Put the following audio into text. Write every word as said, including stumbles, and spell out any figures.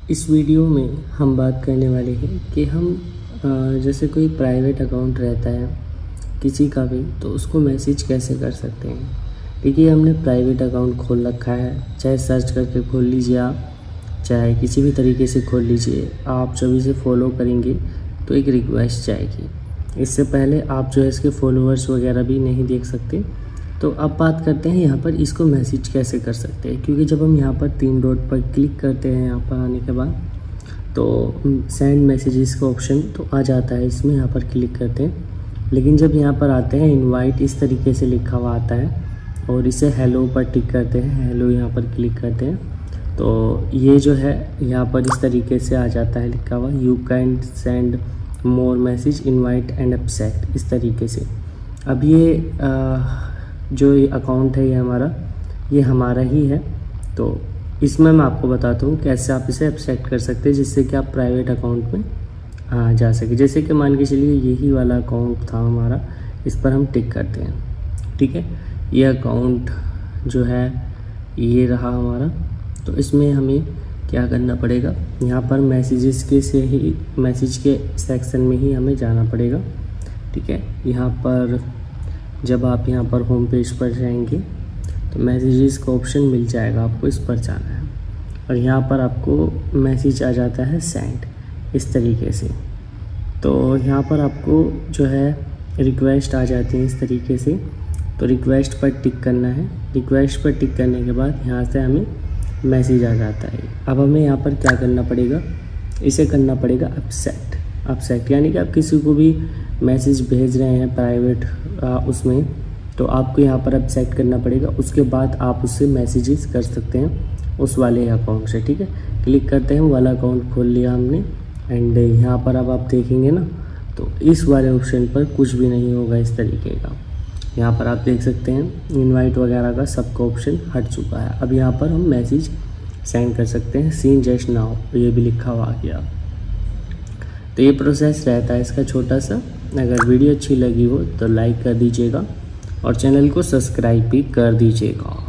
इस वीडियो में हम बात करने वाले हैं कि हम जैसे कोई प्राइवेट अकाउंट रहता है किसी का भी, तो उसको मैसेज कैसे कर सकते हैं। देखिए, हमने प्राइवेट अकाउंट खोल रखा है, चाहे सर्च करके खोल लीजिए आप, चाहे किसी भी तरीके से खोल लीजिए। आप जब इसे फॉलो करेंगे तो एक रिक्वेस्ट जाएगी। इससे पहले आप जो है इसके फॉलोअर्स वगैरह भी नहीं देख सकते। तो अब बात करते हैं यहाँ पर इसको मैसेज कैसे कर सकते हैं, क्योंकि जब हम यहाँ पर तीन डॉट पर क्लिक करते हैं, यहाँ पर आने के बाद तो सेंड मैसेजेस का ऑप्शन तो आ जाता है, इसमें यहाँ पर क्लिक करते हैं। लेकिन जब यहाँ पर आते हैं इनवाइट, इस तरीके से लिखा हुआ आता है और इसे हेलो पर टिक करते हैं, हेलो यहाँ पर क्लिक करते हैं, तो ये जो है यहाँ पर इस तरीके से आ जाता है लिखा हुआ, you can send more message invite and accept, इस तरीके से। अब ये आ, जो ये अकाउंट है ये हमारा ये हमारा ही है, तो इसमें मैं आपको बताता हूँ कैसे आप इसे एक्सेप्ट कर सकते हैं, जिससे कि आप प्राइवेट अकाउंट में आ, जा सके। जैसे कि मान के चलिए यही वाला अकाउंट था हमारा, इस पर हम टिक करते हैं, ठीक है। ये अकाउंट जो है ये रहा हमारा, तो इसमें हमें क्या करना पड़ेगा, यहाँ पर मैसेजेस के से ही मैसेज के सेक्शन में ही हमें जाना पड़ेगा, ठीक है। यहाँ पर जब आप यहाँ पर होम पेज पर जाएंगे तो मैसेजेस का ऑप्शन मिल जाएगा, आपको इस पर जाना है और यहाँ पर आपको मैसेज आ जाता है सेंड, इस तरीके से। तो यहाँ पर आपको जो है रिक्वेस्ट आ जाती है इस तरीके से, तो रिक्वेस्ट पर टिक करना है। रिक्वेस्ट पर टिक करने के बाद यहाँ से हमें मैसेज आ जाता है। अब हमें यहाँ पर क्या करना पड़ेगा, इसे करना पड़ेगा एक्सेप्ट। एक्सेप्ट यानी कि आप किसी को भी मैसेज भेज रहे हैं प्राइवेट आ, उसमें, तो आपको यहाँ पर एक्सेप्ट करना पड़ेगा। उसके बाद आप उससे मैसेजेस कर सकते हैं उस वाले अकाउंट से, ठीक है। क्लिक करते हैं, वो वाला अकाउंट खोल लिया हमने एंड यहाँ पर अब आप देखेंगे ना, तो इस वाले ऑप्शन पर कुछ भी नहीं होगा इस तरीके का। यहाँ पर आप देख सकते हैं इनवाइट वगैरह का सबका ऑप्शन हट चुका है। अब यहाँ पर हम मैसेज सेंड कर सकते हैं, सीन जस्ट नाउ, ये भी लिखा हुआ आ गया। तो ये प्रोसेस रहता है इसका छोटा सा। अगर वीडियो अच्छी लगी हो तो लाइक कर दीजिएगा और चैनल को सब्सक्राइब भी कर दीजिएगा।